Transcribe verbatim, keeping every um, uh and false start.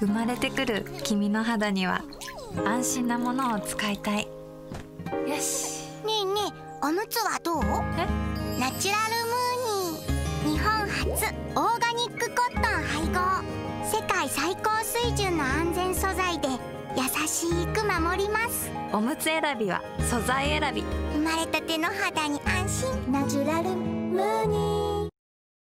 生まれてくる君の肌には安心なものを使いたい。よし。 ねえねえ、おむつはどう？ え？ ナチュラルムーニー、日本初オーガニックコットン配合、世界最高水準の安全素材で優しく守ります。 おむつ選びは素材選び。 生まれたての肌に安心。ナチュラルムーニー。